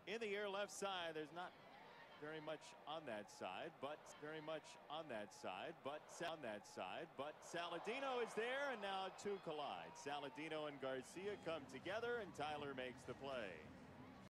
In the air left side, there's not very much on that side, but Saladino is there, and now two collide. Saladino and Garcia come together, and Tyler makes the play.